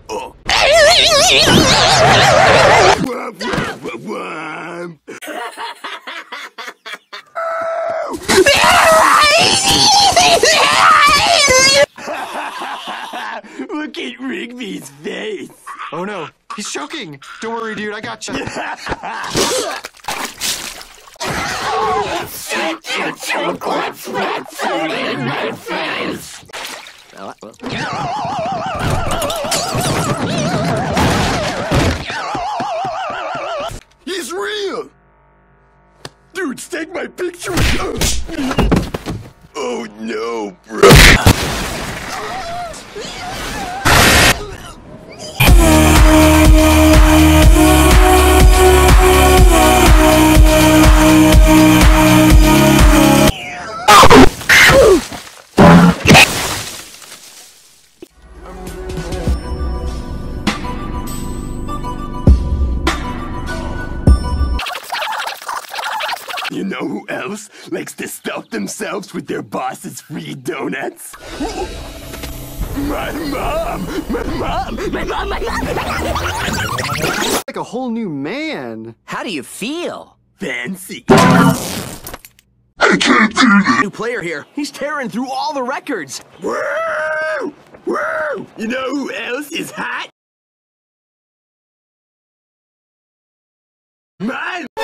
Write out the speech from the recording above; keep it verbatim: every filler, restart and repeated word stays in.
Oh. Look at Rigby's face. Oh no, he's choking. Don't worry, dude, I got you. Shut your chocolate sweat food in my face! He's real! Dudes, take my picture! Oh no, bro! You know who else likes to stuff themselves with their boss's free donuts? My mom! My mom! My mom! My mom! Like a whole new man. How do you feel? Fancy. I can't do this! New player here. He's tearing through all the records. Woo! Woo! You know who else is hot? My